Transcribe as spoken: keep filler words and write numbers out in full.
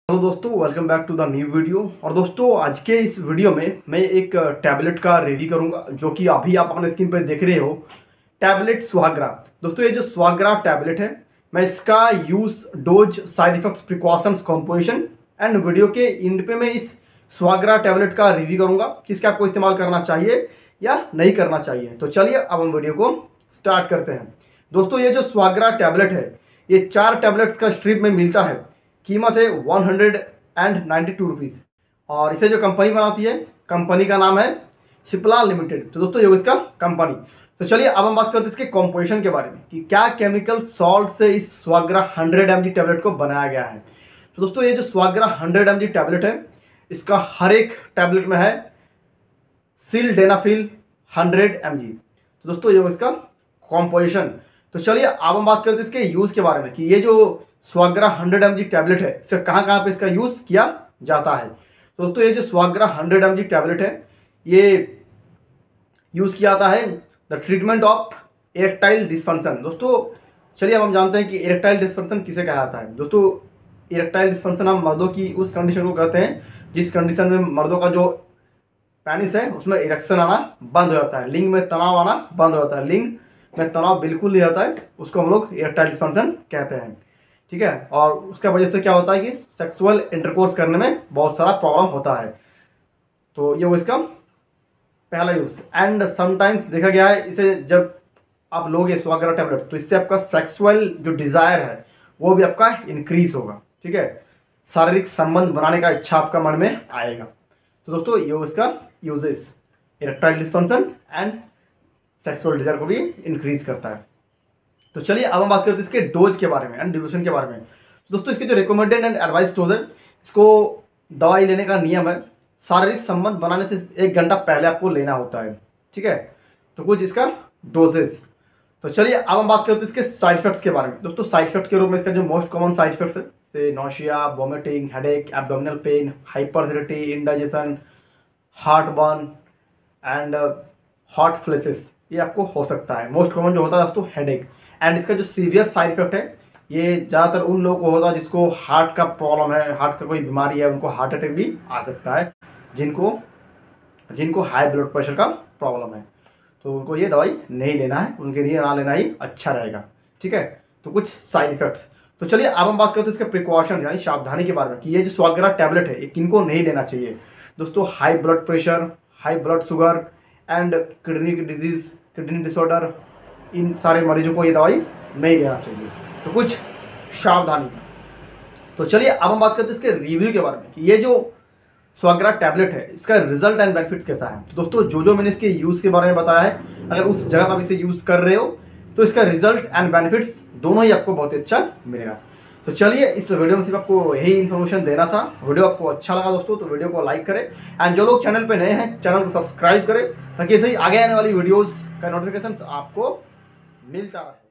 Hello दोस्तों, welcome back to the new video. और दोस्तों, आज के इस वीडियो में मैं एक टैबलेट का रिव्यू करूंगा जो कि अभी आप अपने स्क्रीन पर देख रहे हो, टैबलेट सुहाग्रा। दोस्तों, ये जो सुहाग्रा टैबलेट है, मैं इसका use, dose, side effects, precautions, composition and video के एंड पे मैं इस सुहाग्रा टैबलेट का रिव्यू करूंगा कि इसका आपको इस्तेमाल करना चाहिए या नहीं करना चाहिए। तो चलिए अब हम वीडियो को स्टार्ट करते हैं। दोस्तों, ये जो सुहाग्रा टैबलेट है, ये चार टैबलेट्स का स्ट्रिप में मिलता है। कीमत है one hundred and ninety two rupees और इसे जो कंपनी बनाती है, कंपनी का नाम है सिप्ला लिमिटेड। तो दोस्तों, ये इसका कंपनी। तो चलिए अब हम बात करते हैं इसके कॉम्पोजिशन के बारे में कि क्या केमिकल सॉल्ट से इस Suhagra hundred M G tablet को बनाया गया है। तो दोस्तों, ये जो Suhagra hundred M G tablet है, इसका हर एक टैबलेट में है सिल्डेनाफिल हंड्रेड एम जी। तो दोस्तों, ये इसका कॉम्पोजिशन। तो चलिए अब हम बात करते हैं इसके यूज़ के बारे में कि ये जो Suhagra hundred M G tablet है, इसका कहाँ कहाँ पे इसका यूज़ किया जाता है। तो दोस्तों, ये जो Suhagra hundred M G tablet है, ये यूज़ किया जाता है the treatment of erectile dysfunction. दोस्तों, चलिए अब हम जानते हैं कि इरेक्टाइल डिस्फंक्शन किसे कहा जाता है। दोस्तों, इरेक्टाइल डिस्फंक्शन हम मर्दों की उस कंडीशन को कहते हैं जिस कंडीशन में मर्दों का जो पेनिस है उसमें इरेक्शन आना बंद हो जाता है, लिंग में तनाव आना बंद हो जाता है, लिंग में तनाव बिल्कुल नहीं आता है, उसको हम लोग इरेक्टाइल डिस्फंक्शन कहते हैं। ठीक है। और उसका वजह से क्या होता है कि सेक्सुअल इंटरकोर्स करने में बहुत सारा प्रॉब्लम होता है। तो ये वो इसका पहला यूज़। एंड समटाइम्स देखा गया है, इसे जब आप लोगे सुहाग्रा टैबलेट, तो इससे आपका सेक्सुअल जो डिज़ायर है वो भी आपका इंक्रीज होगा। ठीक है, शारीरिक संबंध बनाने का इच्छा आपका मन में आएगा। तो दोस्तों, ये इसका uses, erectile dysfunction and sexual desire को भी इंक्रीज करता है। तो चलिए अब हम बात करते हैं इसके डोज के बारे में एंड ड्यूरेशन के बारे में। तो दोस्तों, इसके जो रिकमेंडेड एंड एडवाइस डोज है, इसको दवाई लेने का नियम है शारीरिक संबंध बनाने से एक घंटा पहले आपको लेना होता है। ठीक है। तो कुछ इसका डोजेस। तो चलिए अब हम बात करते हैं इसके साइड इफेक्ट्स के बारे में। दोस्तों, साइड इफेक्ट के रूप में इसका जो मोस्ट कॉमन साइड इफेक्ट्स है, जैसे nausea, vomiting, headache, abdominal pain, hyperacidity, indigestion, heartburn and hot flashes, ये आपको हो सकता है। मोस्ट कॉमन जो होता है दोस्तों हेडेक। एंड इसका जो सीवियर साइड इफेक्ट है, ये ज़्यादातर उन लोगों को होता है जिसको हार्ट का प्रॉब्लम है, हार्ट का कोई बीमारी है, उनको हार्ट अटैक भी आ सकता है, जिनको जिनको हाई ब्लड प्रेशर का प्रॉब्लम है, तो उनको ये दवाई नहीं लेना है, उनके लिए ना लेना ही अच्छा रहेगा। ठीक है। तो कुछ साइड इफेक्ट्स। तो चलिए अब हम बात करते हैं इसके प्रिकॉशन यानी सावधानी के बारे में कि ये जो सुहाग्रा टैबलेट है, ये किनको नहीं लेना चाहिए। दोस्तों, high blood pressure, high blood sugar and kidney disease, kidney disorder, इन सारे मरीजों को ये दवाई नहीं लेना चाहिए। तो कुछ सावधानी। तो चलिए अब हम बात करते हैं इसके रिव्यू के बारे में कि ये जो सुहाग्रा टैबलेट है, इसका रिजल्ट एंड बेनिफिट्स कैसा है। तो दोस्तों, जो जो मैंने इसके यूज़ के बारे में बताया है, अगर उस जगह आप इसे यूज़ कर रहे हो तो इसका रिजल्ट एंड बेनिफिट्स दोनों ही आपको बहुत ही अच्छा मिलेगा। तो चलिए, इस वीडियो में सिर्फ आपको यही इन्फॉर्मेशन देना था। वीडियो आपको अच्छा लगा दोस्तों तो वीडियो को लाइक करें एंड जो लोग चैनल पे नए हैं, चैनल को सब्सक्राइब करें ताकि ऐसे ही आगे आने वाली वीडियोज़ का नोटिफिकेशन आपको मिलता रहे।